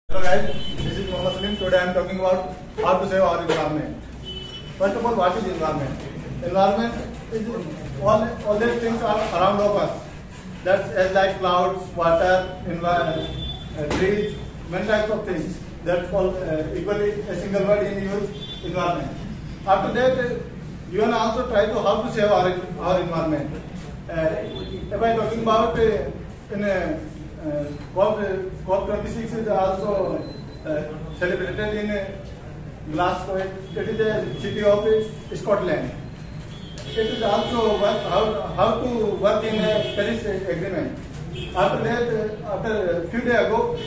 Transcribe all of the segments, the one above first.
Hello guys, this is Mohammed Salim. Today I am talking about how to save our environment. First of all, what is environment? Environment is all these things are around of us. That's as like clouds, water, trees, many types of things. That's called equally a single word in use, environment. After that, you can also try to how to save our environment. If I am talking about COP26 is also celebrated in Glasgow. It is the city of Scotland. It is also how to work in a Paris agreement. After that, after a few days ago,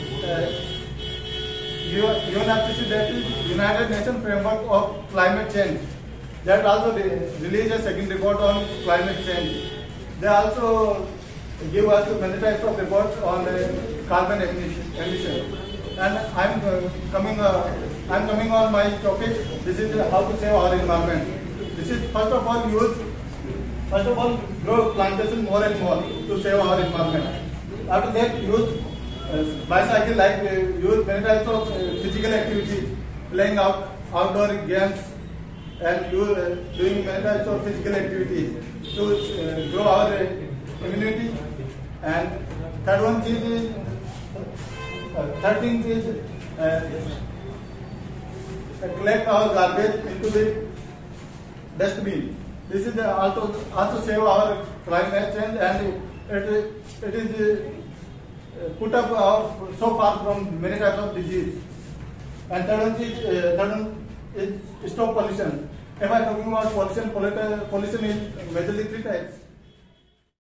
UNFCCC, that is United Nations Framework of Climate Change, that also released a second report on climate change. They also give us many types of reports on carbon emission. And I'm coming on my topic. This is how to save our environment. This is first of all grow plantation more and more to save our environment. After that, use bicycle, like use many types of physical activity, playing outdoor games, and doing many types of physical activities to grow our immunity. And third thing is collect our garbage into the dustbin. This is also save our climate change, and it is put up so far from many types of disease. And third one is stop pollution. If I am talking about pollution is majorly three types.